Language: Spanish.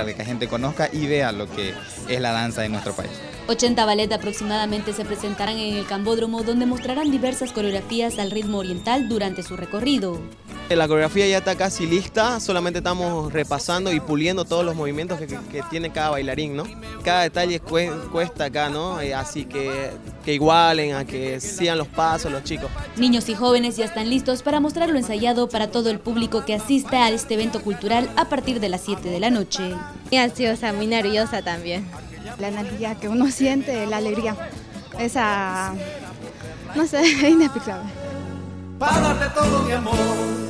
de que la gente conozca y vea lo que es la danza de nuestro país. 80 ballet aproximadamente se presentarán en el Cambódromo, donde mostrarán diversas coreografías al ritmo oriental durante su recorrido. La coreografía ya está casi lista, solamente estamos repasando y puliendo todos los movimientos que tiene cada bailarín, ¿no? Cada detalle cuesta acá, ¿no? Así que igualen, a que sigan los pasos los chicos. Niños y jóvenes ya están listos para mostrar lo ensayado para todo el público que asista a este evento cultural a partir de las 7 de la noche. Muy ansiosa, muy nerviosa también. La energía que uno siente, la alegría, esa, no sé, es inexplicable. Para darte todo mi amor.